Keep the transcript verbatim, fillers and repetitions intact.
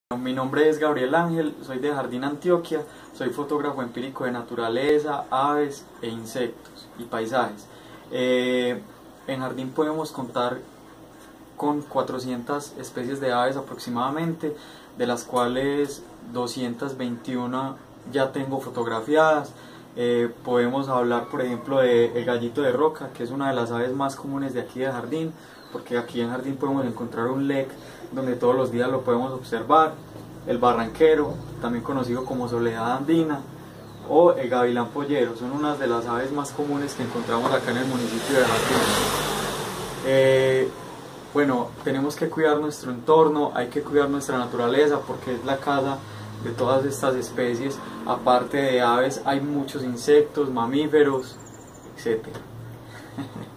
Mi nombre es Gabriel Ángel, soy de Jardín Antioquia, soy fotógrafo empírico de naturaleza, aves e insectos y paisajes. Eh, en Jardín podemos contar con cuatrocientas especies de aves aproximadamente, de las cuales doscientas veintiuna ya tengo fotografiadas. Eh, podemos hablar, por ejemplo, de el gallito de roca, que es una de las aves más comunes de aquí de Jardín, porque aquí en Jardín podemos encontrar un lek donde todos los días lo podemos observar. El barranquero, también conocido como soledad andina, o el gavilán pollero, son unas de las aves más comunes que encontramos acá en el municipio de Jardín. Eh, bueno, tenemos que cuidar nuestro entorno, hay que cuidar nuestra naturaleza porque es la casa de todas estas especies. Aparte de aves hay muchos insectos, mamíferos, etcétera